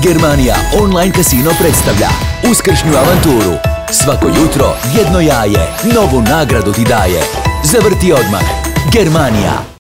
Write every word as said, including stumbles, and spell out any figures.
Germania online kasino predstavlja uskršnju avanturu. Svako jutro jedno jaje, novu nagradu ti daje. Zavrti odmah. Germania.